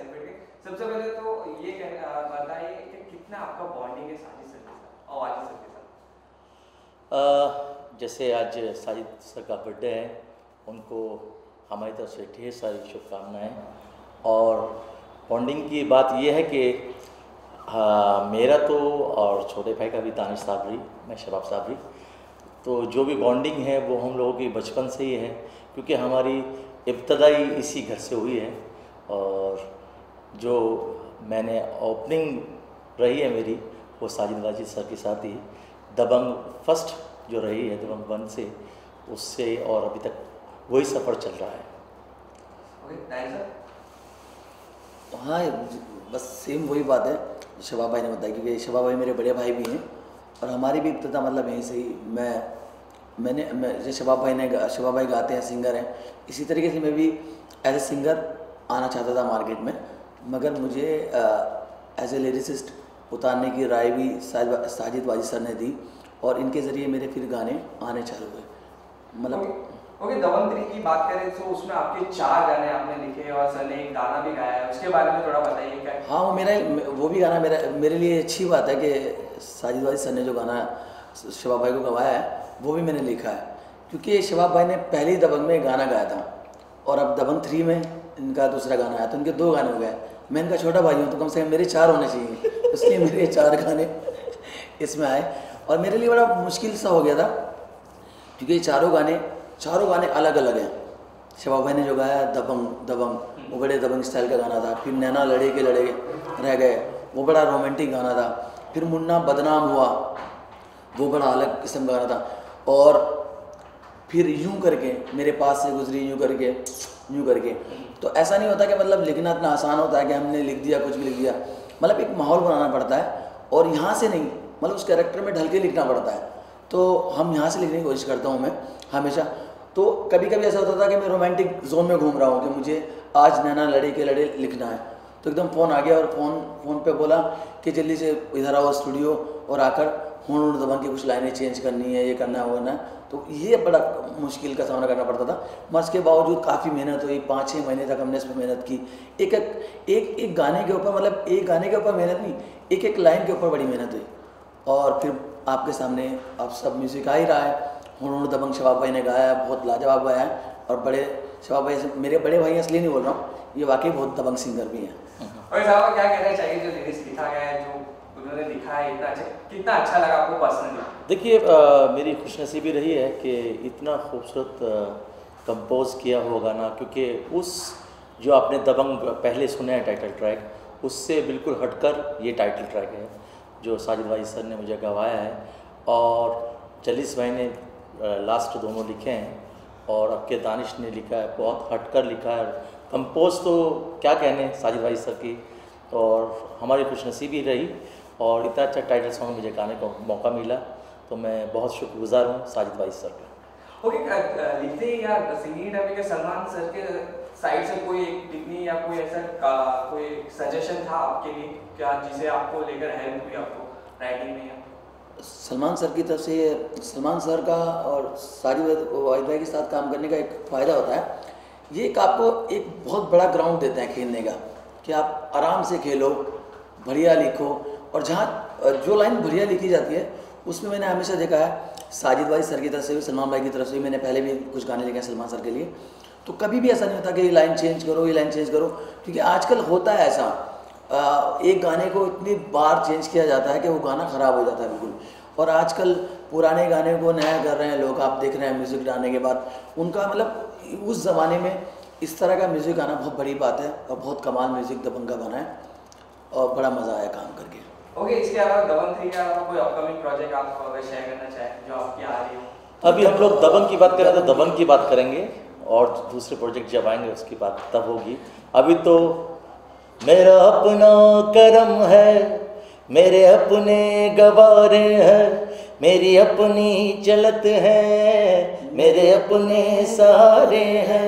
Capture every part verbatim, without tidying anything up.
Celebrate किया। सबसे पहले तो ये कह बताइए कि कितना आपका बॉन्डिंग है साजिद सर के साथ और वाजिद सर के साथ? जैसे आज साजिद सर का बर्थडे है, उनको हमारी तरफ से ढेर सारी शुभकामनाएँ। और बॉन्डिंग की बात ये है कि हाँ, मेरा तो और छोटे भाई का भी, दानिश साबरी, मैं शबाब साबरी, तो जो भी बॉन्डिंग है वो हम लोगों की बचपन से ही है, क्योंकि हमारी इब्तदाई इसी घर से हुई है। और जो मैंने ओपनिंग रही है मेरी वो साजिद वाजिद सर के साथ ही, दबंग फर्स्ट जो रही है दबंग वन से, उससे और अभी तक वही सफ़र चल रहा है। हाँ, बस सेम वही बात है शबाब भाई ने बताया, क्योंकि शबाब भाई मेरे बड़े भाई भी हैं और हमारी भी इब्तिदा मतलब यहीं से ही मैं मैंने मैं जैसे शबाब भाई ने शबाब भाई गाते हैं, सिंगर हैं, इसी तरीके से मैं भी एज ए सिंगर आना चाहता था मार्केट में, मगर मुझे एज ए लिरिसिस्ट उतारने की राय भी साजिद वाजिद सर ने दी और इनके ज़रिए मेरे फिर गाने आने चालू हुए। मतलब ओके, दबंग थ्री की बात करें तो उसमें आपके चार गाने आपने लिखे और सर ने एक गाना भी गाया है, उसके बारे में थोड़ा बताइए क्या? हाँ, वो मेरा वो भी गाना मेरा मेरे लिए अच्छी बात है कि साजिद वाजिद सर ने जो गाना शबाब भाई को गवाया है वो भी मैंने लिखा है, क्योंकि शबाब भाई ने पहले ही दबंग में गाना गाया था और अब दबंग थ्री में इनका दूसरा गाना आया, तो इनके दो गाने हो गए। मैं इनका छोटा भाई हूँ तो कम से कम मेरे चार होने चाहिए, इसलिए मेरे चार गाने इसमें आए और मेरे लिए बड़ा मुश्किल सा हो गया था, क्योंकि चारों गाने चारों गाने अलग अलग हैं। शबाब भाई ने जो गाया दबंग दबंग वो बड़े दबंग स्टाइल का गाना था, फिर नैना लड़े के लड़े रह गए वो बड़ा रोमांटिक गाना था, फिर मुन्ना बदनाम हुआ वो बड़ा अलग किस्म का गाना था, और फिर यूं करके मेरे पास से गुजरी यूं करके यूं करके। तो ऐसा नहीं होता कि मतलब लिखना इतना आसान होता है कि हमने लिख दिया कुछ भी लिख दिया, मतलब एक माहौल बनाना पड़ता है और यहाँ से नहीं, मतलब उस कैरेक्टर में ढल के लिखना पड़ता है। तो हम यहाँ से लिखने की कोशिश करता हूँ मैं हमेशा। तो कभी कभी ऐसा होता था कि मैं रोमांटिक जोन में घूम रहा हूँ कि मुझे आज नैना लड़े के लड़े लिखना है, तो एकदम फ़ोन आ गया और फ़ोन फ़ोन पे बोला कि जल्दी से इधर आओ स्टूडियो और आकर हुण दबंग की कुछ लाइनें चेंज करनी है, ये करना है वो करना है। तो ये बड़ा मुश्किल का सामना करना पड़ता था, मगर इसके बावजूद काफ़ी मेहनत हुई, पाँच छः महीने तक हमने इस पर मेहनत की। एक एक एक एक गाने के ऊपर, मतलब एक गाने के ऊपर मेहनत नहीं, एक एक लाइन के ऊपर बड़ी मेहनत हुई और फिर आपके सामने अब सब म्यूज़िक आ ही रहा है। हुण दबंग शबाब भाई ने गाया है, बहुत लाजवाब गाया है और बड़े शबाब भाई मेरे बड़े भाई इसलिए नहीं बोल रहा हूँ, ये वाकई बहुत दबंग सिंगर भी हैं। और साहब क्या कहना चाहिए जो लिरिक्स लिखा गया है, जो उन्होंने लिखा है, इतना अच्छा कितना अच्छा लगा आपको पर्सनली? देखिए, मेरी खुशनसीबी रही है कि इतना खूबसूरत कंपोज किया हुआ गाना, क्योंकि उस जो आपने दबंग पहले सुना है टाइटल ट्रैक, उससे बिल्कुल हटकर ये टाइटल ट्रैक है जो साजिद वाजिद सर ने मुझे गवाया है और जलीस भाई ने लास्ट दोनों लिखे हैं और अब के दानिश ने लिखा है, बहुत हटकर लिखा है। कंपोज तो क्या कहने साजिद वाजिद सर की, और हमारी खुशनसीबी रही और इतना अच्छा टाइटल सॉन्ग मुझे गाने का मौका मिला, तो मैं बहुत शुक्रगुजार हूँ साजिद वाजिद सर का। ओके, लिखते या सिंगिंग टाइम में सलमान सर के साइड से कोई टिप्पणी या कोई ऐसा कोई सजेशन था आपके लिए क्या, जिसे आपको लेकर हेल्प हुई आपको राइटिंग में? या सलमान सर की तरफ से, सलमान सर का और साजिद वाजिद भाई के साथ काम करने का एक फ़ायदा होता है, ये एक आपको एक बहुत बड़ा ग्राउंड देते हैं खेलने का, कि आप आराम से खेलो, बढ़िया लिखो, और जहाँ जो लाइन बढ़िया लिखी जाती है उसमें मैंने हमेशा देखा है साजिद वाजिद सर की तरफ से भी, सलमान भाई की तरफ से भी, मैंने पहले भी कुछ गाने लिखे हैं सलमान सर के लिए, तो कभी भी ऐसा नहीं होता कि ये लाइन चेंज करो ये लाइन चेंज करो, क्योंकि आजकल होता है ऐसा, एक गाने को इतनी बार चेंज किया जाता है कि वो गाना ख़राब हो जाता है बिल्कुल। और आजकल पुराने गाने को नया कर रहे हैं लोग, आप देख रहे हैं म्यूज़िक डालने के बाद उनका, मतलब उस ज़माने में इस तरह का म्यूज़िक आना बहुत बड़ी बात है और बहुत कमाल म्यूज़िक दबंग का बना है और बड़ा मज़ा आया काम करके। ओके, इसके अलावा दबंग थ्री के अलावा कोई अपकमिंग प्रोजेक्ट आप अगर शेयर करना चाहें जो आपकी आ रही हो? अभी हम लोग दबंग की बात करें तो दबंग की बात करेंगे और दूसरे प्रोजेक्ट जब आएंगे उसकी बात तब होगी। अभी तो मेरा अपना करम है, मेरे अपने गवारे हैं, मेरी अपनी चलत है, मेरे अपने सहारे हैं,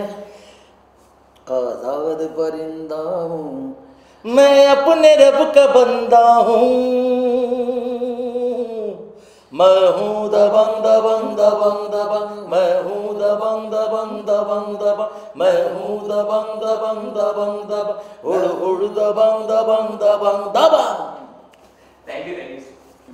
आज़ाद परिंदा हूँ मैं, अपने रब का बंदा हूँ, मैं हूँ दबंग दबंग दबंग दबंग, मैं हूँ दबंग दबंग दबंग दबंग, मैं हूँ दबंग दबंग दबंग दबंग, उड़ उड़ दबंग दबंग दबंग दबंग। Thank you thank you.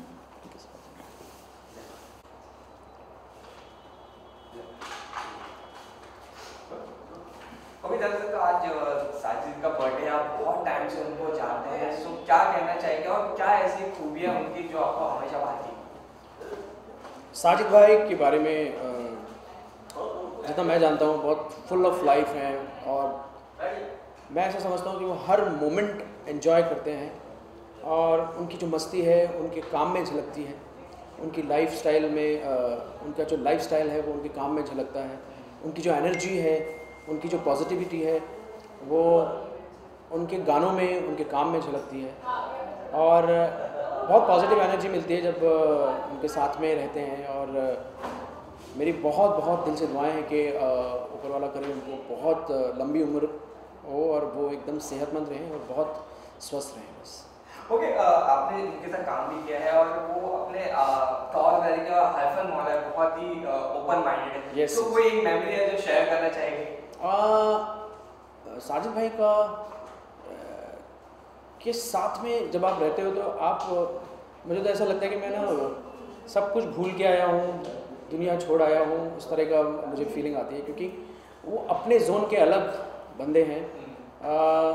Okay दर्शक, आज साजिद का बर्थडे, आप बहुत टाइम से उनको जानते हैं, सो क्या कहना चाहेंगे और क्या ऐसी खूबियां उनकी जो आपको हमेशा भाती? साजिद भाई के बारे में जितना मैं जानता हूँ बहुत फुल ऑफ लाइफ हैं, और मैं ऐसा समझता हूँ कि वो हर मोमेंट एंजॉय करते हैं, और उनकी जो मस्ती है उनके काम में झलकती है, उनकी लाइफस्टाइल में उनका जो लाइफस्टाइल है वो उनके काम में झलकता है, उनकी जो एनर्जी है, उनकी जो पॉजिटिविटी है वो उनके गानों में, उनके काम में झलकती है, और बहुत पॉजिटिव एनर्जी मिलती है जब उनके साथ में रहते हैं। और मेरी बहुत बहुत दिल से दुआएं हैं कि ऊपर वाला करे उनको बहुत लंबी उम्र हो और वो एकदम सेहतमंद रहें और बहुत स्वस्थ रहें बस। ओके okay, आपने उनके साथ काम भी किया है और वो अपने तौर तरीके और हाइफन मॉडल है, बहुत ही ओपन माइंडेड है। yes, तो कोई एक मेमोरी है जो शेयर करना चाहेंगे? साजिद भाई का के साथ में जब आप रहते हो तो आप, मुझे तो ऐसा लगता है कि मैं ना सब कुछ भूल के आया हूँ, दुनिया छोड़ आया हूँ, उस तरह का मुझे फीलिंग आती है, क्योंकि वो अपने जोन के अलग बंदे हैं। आ,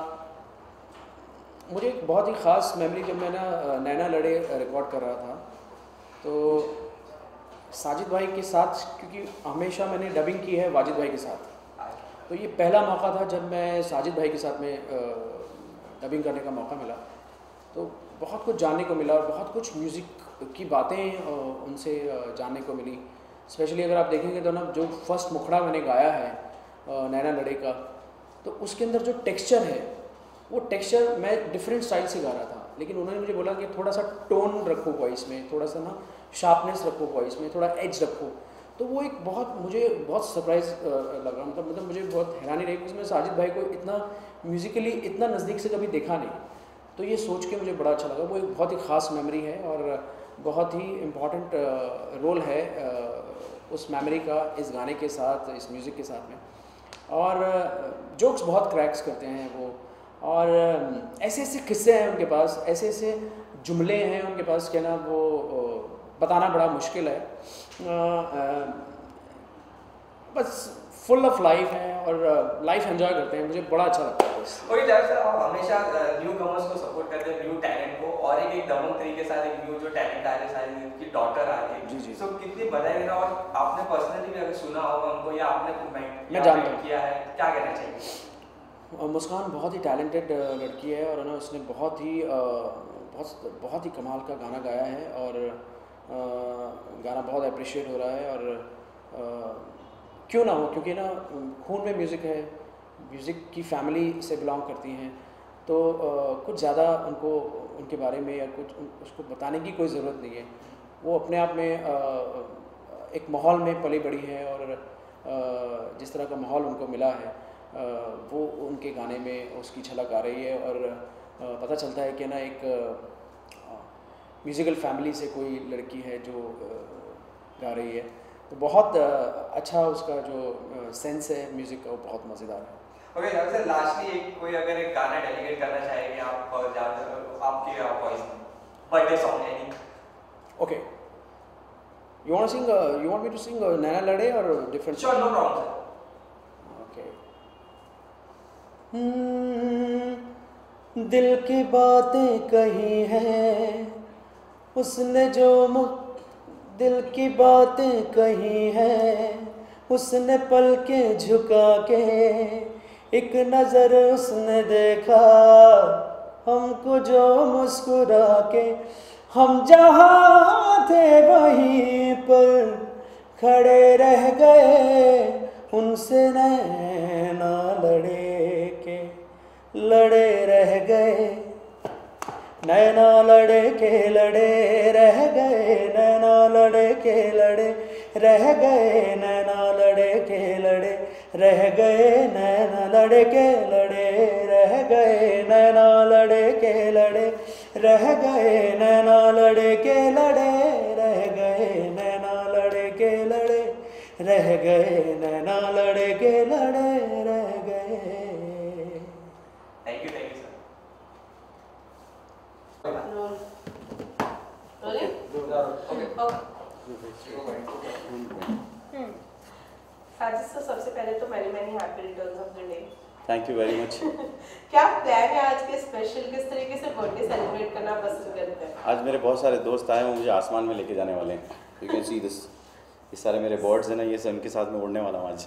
मुझे एक बहुत ही ख़ास मेमोरी, जब मैं ना नैना लड़े रिकॉर्ड कर रहा था तो साजिद भाई के साथ, क्योंकि हमेशा मैंने डबिंग की है वाजिद भाई के साथ, तो ये पहला मौका था जब मैं साजिद भाई के साथ में डबिंग करने का मौका मिला, तो बहुत कुछ जानने को मिला और बहुत कुछ म्यूज़िक की बातें उनसे जानने को मिली। स्पेशली अगर आप देखेंगे तो ना, जो फर्स्ट मुखड़ा मैंने गाया है नैना लड़े का, तो उसके अंदर जो टेक्सचर है वो टेक्सचर मैं डिफरेंट स्टाइल से गा रहा था, लेकिन उन्होंने मुझे बोला कि थोड़ा सा टोन रखो वॉइस में, थोड़ा सा ना शार्पनेस रखो वॉइस में, थोड़ा एज रखो। तो वो एक बहुत, मुझे बहुत सरप्राइज़ लगा, मतलब मतलब मुझे बहुत हैरानी रही कि उसमें साजिद भाई को इतना म्यूज़िकली इतना नज़दीक से कभी देखा नहीं, तो ये सोच के मुझे बड़ा अच्छा लगा। वो एक बहुत ही ख़ास मेमोरी है और बहुत ही इम्पॉर्टेंट रोल है उस मेमोरी का इस गाने के साथ, इस म्यूज़िक के साथ में। और जोक्स बहुत क्रैक्स करते हैं वो, और ऐसे ऐसे किस्से हैं उनके पास, ऐसे ऐसे जुमले हैं उनके पास, कहना वो बताना बड़ा मुश्किल है। बस फुल ऑफ लाइफ है और लाइफ एंजॉय करते हैं, मुझे बड़ा अच्छा लगता है। ओके जावेद सर, आप हमेशा न्यू कमर्स को सपोर्ट करते हैं, न्यू टैलेंट को, और एक एक दबंग तरीके के साथ एक न्यू जो टैलेंट आ रहे हैं, की डॉटर आ रही है जी जी सो कितनी बधाई देना। और आपने पर्सनली भी अगर सुना होगा उनको या आपने मैं जानता हूँ किया है, क्या कहना चाहिए? मुस्कान बहुत ही टैलेंटेड लड़की है और ना उसने बहुत ही बहुत बहुत ही कमाल का गाना गाया है, और गाना बहुत अप्रिशिएट हो रहा है। और क्यों ना हो, क्योंकि ना खून में म्यूज़िक है, म्यूज़िक की फैमिली से बिलोंग करती हैं, तो कुछ ज़्यादा उनको उनके बारे में या कुछ उसको बताने की कोई ज़रूरत नहीं है। वो अपने आप में एक माहौल में पली बड़ी है, और जिस तरह का माहौल उनको मिला है वो उनके गाने में उसकी झलक आ रही है। और पता चलता है कि ना एक म्यूज़िकल फैमिली से कोई लड़की है जो गा रही है, तो बहुत अच्छा उसका जो सेंस है म्यूज़िक का वो बहुत मज़ेदार है। ओके okay, सर लास्टली एक कोई अगर एक गाना डेडिकेट करना चाहेंगे आप आपके वॉइस में, birthday song any? Okay, you want sing you want me to sing Naina Lade और different? Sure, no problem sir. Okay. दिल की बातें कही हैं उसने, जो मुख दिल की बातें कही हैं उसने, पलकें झुका के एक नज़र उसने देखा हमको जो मुस्कुरा के, हम जहाँ थे वहीं पर खड़े रह गए उनसे नैना लड़े के लड़े रह गए, नैना लड़े के लड़े रह गए, नैना लड़े के लड़े रह गए, नैना लड़े के लड़े रह गए, नैना लड़े के लड़े रह गए, नैना लड़े के लड़े रह गए, नैना लड़े के लड़े रह गए। रह गए नैना लड़े के लड़े रह गए। Thank you thank you sir. Sajid sir, सबसे पहले तो many many happy returns of the day. Thank you very much. क्या प्लान है आज के स्पेशल, किस तरीके से बर्थडे सेलिब्रेट करना पसंद करते हैं? आज मेरे बहुत सारे दोस्त आए हैं, मुझे आसमान में लेके जाने वाले हैं। यू कैन सी दिस, ये सारे मेरे बर्ड्स हैं ना, ये सब इनके साथ में उड़ने वाला हूँ आज।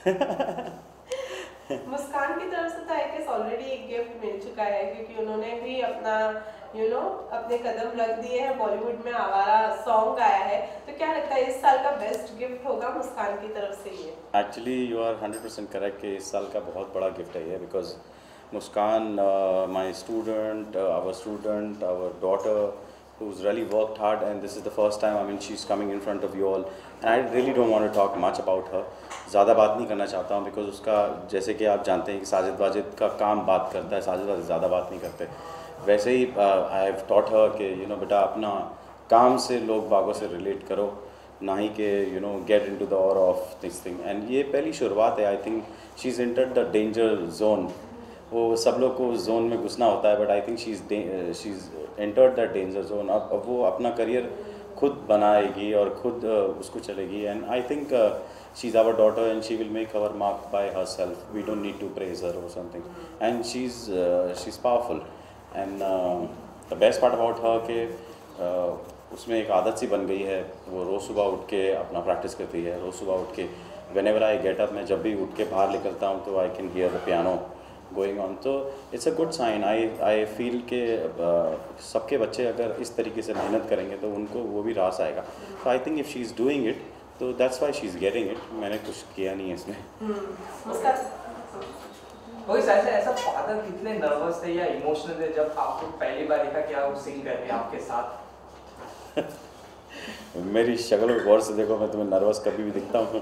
मुस्कान की तरफ से तो आई गेस ऑलरेडी एक गिफ्ट मिल चुका है, क्योंकि उन्होंने भी अपना यू you नो know, अपने कदम रख दिए हैं, बॉलीवुड में आवारा सॉन्ग गाया है। तो क्या लगता है इस साल का बेस्ट गिफ्ट होगा मुस्कान की तरफ से ये? Actually you are hundred percent correct कि इस साल का बहुत बड़ा गिफ्ट है ये, because Muskan, my student, our student, our daughter who's really worked hard, and this is the first time, I mean, she's coming in front of you all, and I really don't want to talk much about her. ज़्यादा बात नहीं करना चाहता हूँ, because उसका जैसे कि आप जानते हैं कि साजिद वाजिद का काम बात करता है, साजिद वाजिद ज़्यादा बात नहीं करते। वैसे ही आई हैव टॉट हर कि यू नो बेटा, अपना काम से लोग बागों से रिलेट करो, ना ही कि you know get into the or of this thing. And ये पहली शुरुआत है। I think she is entered the danger zone. वो सब लोग को उस जोन में घुसना होता है, but I think she is she is entered the danger zone. अब अब वो अपना करियर खुद बनाएगी और खुद uh, उसको चलेगी। And I think she is our daughter and she will make our mark by herself. We don't need to praise her or something, and she is she is powerful. And the best part about her के uh, उसमें एक आदत सी बन गई है। वो रोज़ सुबह उठ के अपना प्रैक्टिस करती है। रोज़ सुबह उठ के व्हेनेवर आई गेट अप, मैं जब भी उठ के बाहर निकलता हूँ तो I can hear the piano going on. तो it's a good sign. I I feel के सबके बच्चे अगर इस तरीके से मेहनत करेंगे तो उनको वो भी रास आएगा। तो I think if she is doing it, तो that's why she is getting it. मैंने कुछ किया नहीं है इसमें। वही सर से ऐसा फादर कितने नर्वस थे या इमोशनल थे जब आपको पहली बार देखा कि आप सिंग कर रहे हैं आपके साथ? मेरी शक्ल और गौर से देखो, मैं तुम्हें नर्वस कभी भी दिखता हूँ।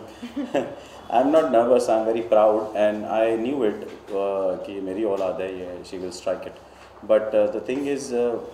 I am not nervous, I am very proud, and I knew it कि मेरी औलाद है ये, she will strike it. But the thing is,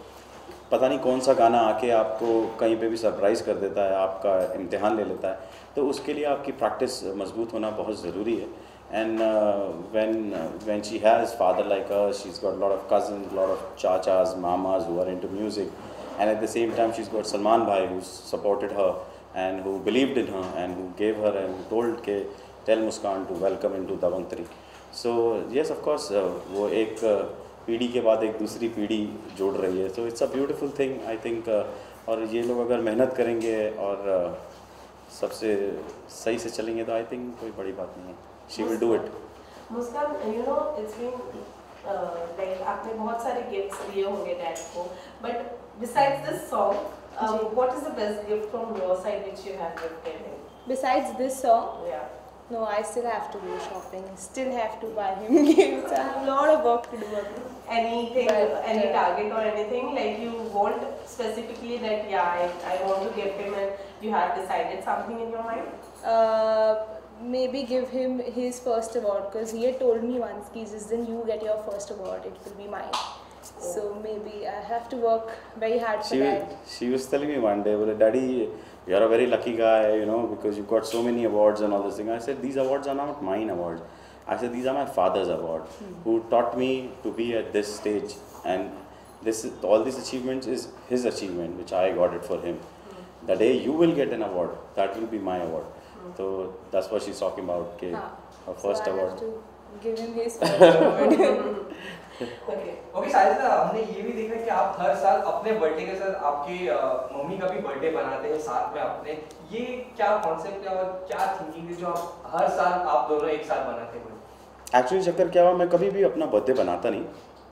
पता नहीं कौन सा गाना आके आपको कहीं पे भी सरप्राइज़ कर देता है, आपका इम्तिहान ले लेता है। तो उसके लिए आपकी प्रैक्टिस मजबूत होना बहुत ज़रूरी है। And when when she has father like her, she is got lot of cousins, lot of chachas, mamas who are into music, and at the same time she's got Salman bhai who supported her and who believed in her and who gave her and told ke tell Muskan to welcome into Davantari. So yes, of course, uh, वो एक पीढ़ी के बाद एक दूसरी पीढ़ी जोड़ रही है। So it's a beautiful thing, I think. uh, और ये लोग अगर मेहनत करेंगे और uh, सबसे सही से चलेंगे तो I think कोई बड़ी बात नहीं है। She will do it. मुस्कान, you know, it's been like uh, आपने बहुत सारे गिफ्ट्स दिए होंगे डैड को, but besides this song, um, what is the best gift from your side which you have gifted him? Besides this song? Yeah. No, I still have to go shopping. Still have to buy him gifts. I have a lot of work to do. Anything, But, any uh, target or anything like you want specifically that yeah, I, I want to gift him, and you have decided something in your mind? Uh, maybe give him his first award, because he had told me once, ki just then you get your first award, it will be mine. So maybe I have to work very hard for She that. she was telling me one day, well, Daddy, you are a very lucky guy, you know, because you got so many awards and all this thing. I said, these awards are not mine awards. I said, these are my father's awards, hmm. who taught me to be at this stage, and this is, all these achievements is his achievement, which I got it for him. Hmm. The day you will get an award, that will be my award. Hmm. So that's what she's talking about. Okay, हाँ. her first so award. I have to give him his first award. Okay okay Sajid sir, हमने ये भी देखा कि आप हर साल अपने birthday के साथ आपकी मम्मी का भी बर्थडे बनाते हैं साथ में अपने। ये क्या कॉन्सेप्ट है और क्या थिंकिंग है जो आप हर साल आप दोनों एक साथ बनाते हैं? एक्चुअली चक्कर क्या हुआ, मैं कभी भी अपना बर्थडे बनाता नहीं,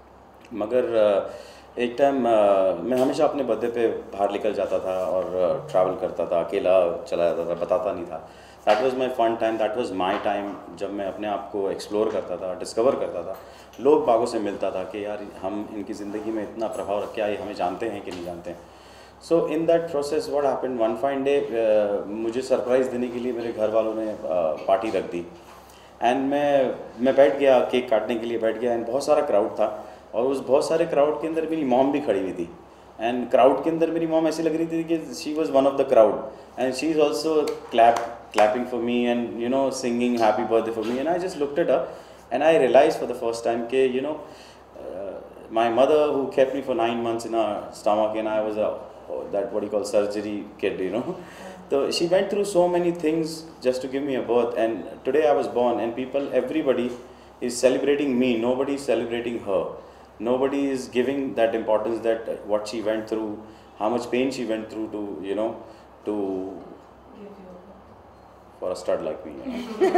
मगर एक टाइम मैं हमेशा अपने बर्थडे पे बाहर निकल जाता था और ट्रैवल करता था, अकेला चला जाता था, बताता नहीं था। That was my fun time, that was my time, जब मैं अपने आप को एक्सप्लोर करता था, डिस्कवर करता था, लोग बागों से मिलता था कि यार हम इनकी ज़िंदगी में इतना प्रभाव रख, क्या ये हमें जानते हैं कि नहीं जानते हैं। So in that process what happened, one fine day मुझे सरप्राइज़ देने के लिए मेरे घर वालों ने पार्टी रख दी, एंड मैं मैं बैठ गया, केक काटने के लिए बैठ गया, एंड बहुत सारा क्राउड था, और उस बहुत सारे क्राउड के अंदर मेरी मॉम भी खड़ी हुई थी, एंड क्राउड के अंदर मेरी मॉम ऐसी लग रही थी कि she was one of the crowd, and she is also clap clapping for me and, you know, singing happy birthday for me. And I just looked at her and I realized for the first time that, you know, uh, my mother who kept me for nine months in her stomach, and I was a, that what you call surgery kid, you know. So she went through so many things just to give me a birth, and today I was born, and people, everybody is celebrating me, nobody is celebrating her. Nobody is giving that importance that what she went through, how much pain she went through to, you know, to, for a stud like me. You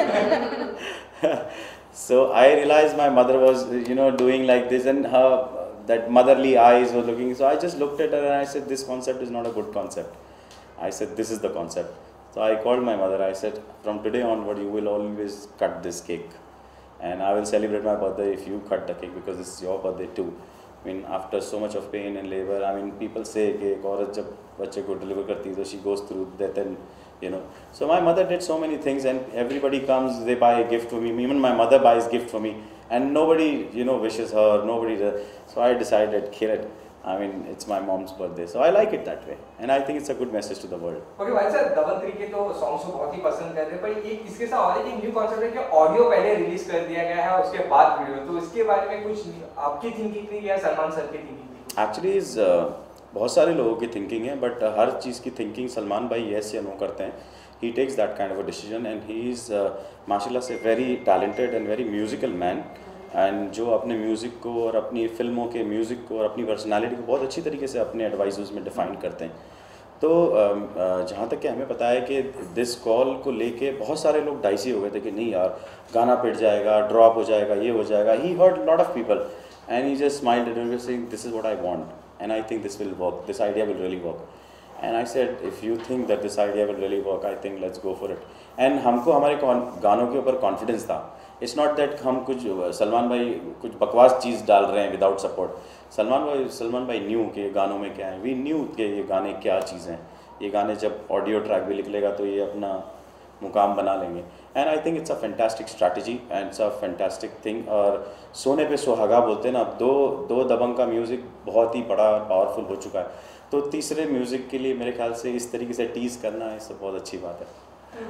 know? So I realized my mother was, you know, doing like this, and her, that motherly eyes were looking. So I just looked at her and I said, this concept is not a good concept. I said, this is the concept. So I called my mother. I said, from today onward, you will always cut this cake. And I will celebrate my birthday if you cut the cake, because this is your birthday too. I mean, after so much of pain and labor, I mean, people say कि एक औरत जब बच्चे को deliver करती है, so she goes through that, and you know. So my mother did so many things, and everybody comes, they buy a gift for me. Even my mother buys gift for me, and nobody, you know, wishes her. Nobody does. So I decided, kill it. I mean, it's my mom's birthday, so I like it that way, and I think it's a good message to the world. Okay, भाई sir, Dabangg three के तो songs को बहुत ही पसंद करते हैं, पर ये इसके साथ और एक न्यू कॉन्सेप्ट है कि ऑडियो पहले रिलीज कर दिया गया है, उसके बाद वीडियो, तो इसके बारे में कुछ आपकी थिंकिंग थी या सलमान सर की थिंकिंग थी? Actually is uh, बहुत सारे लोगों की थिंकिंग है, बट uh, हर चीज़ की थिंकिंग सलमान भाई येस या नो करते हैं. He takes that kind of a decision, and he is uh, माशाल्लाह से very talented and very musical man. And जो अपने म्यूज़िक को और अपनी फिल्मों के म्यूज़िक को और अपनी पर्सनालिटी को बहुत अच्छी तरीके से अपने एडवाइजर्स में डिफ़ाइन करते हैं. तो जहाँ तक कि हमें पता है कि दिस कॉल को लेके बहुत सारे लोग डाइसी हो गए थे कि नहीं यार, गाना पिट जाएगा, ड्रॉप हो जाएगा, ये हो जाएगा. He heard lot of people and he just smiled and was saying this is what I want and I think this will work, this idea will really work. And I said if you think that this idea will really work, I think let's go for it. And हमको हमारे गानों के ऊपर confidence था. It's not that हम कुछ सलमान भाई कुछ बकवास चीज़ डाल रहे हैं विदाउट सपोर्ट. सलमान भाई सलमान भाई न्यू के गानों में क्या है, वी न्यू के ये गाने क्या चीज़ हैं. ये गाने जब ऑडियो ट्रैक भी निकलेगा तो ये अपना मुकाम बना लेंगे. And I think it's a fantastic strategy and it's a fantastic thing. और सोने पे सुहागा बोलते हैं ना, दो दो दबंग का म्यूज़िक बहुत ही बड़ा पावरफुल हो चुका है. तो तीसरे म्यूज़िक के लिए मेरे ख्याल से इस तरीके से टीज़ करना है, इससे बहुत अच्छी बात है.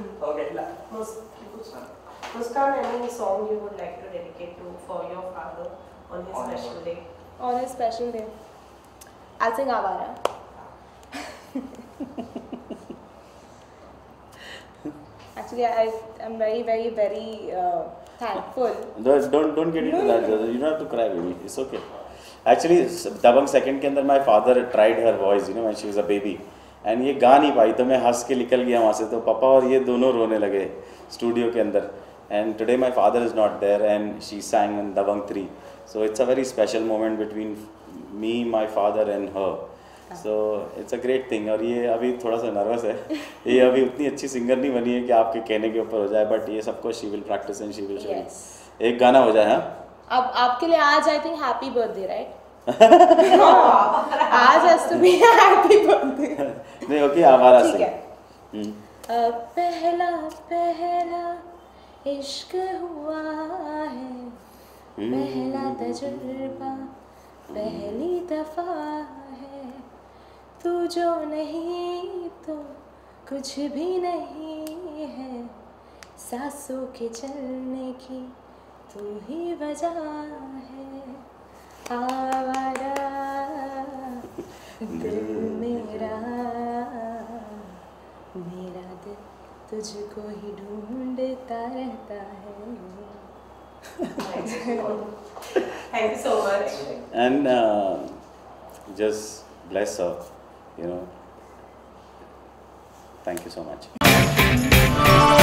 Muskan, any song you would like to dedicate to for your father on his special day? On his special day, I'll sing Avara. Actually, I am very, very, very uh, thankful. Don't don't don't get into no, that. You don't have to cry, baby. It's okay. Actually, Dabang second के अंदर my father tried her voice, you know, when she was a baby. And ये गा नहीं पाई, तो मैं हंस के निकल गया वहाँ से. तो पापा और ये दोनों रोने लगे स्टूडियो के अंदर. And today my father is not there, and she sang in Dabang three. So it's a very special moment between me, my father and her. So it's a great thing. और ये अभी थोड़ा सा nervous है. ये अभी उतनी अच्छी सिंगर नहीं बनी है कि आपके कहने के ऊपर हो जाए, बट ये सबको she will practice and she will show you. एक गाना हो जाए. हाँ, अब आपके लिए आज I think happy birthday, right? आज has to be a happy birthday. नहीं, ओके, आवारा से. ठीक है. पहला पहला इश्क हुआ है, पहला तजुर्बा पहली दफा है. तू जो नहीं तो कुछ भी नहीं है, सांसों के चलने की तू ही वजह है. आवारा दिल मेरा, मेरा दिल तुझको ही ढूंढता रहता है. Thank you so much. And uh, just bless her, you know. Thank you so much.